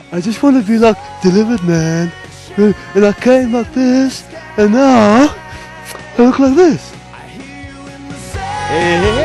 I just want to be like delivered, man. And I came like this, and now I look like this. Hey, hey,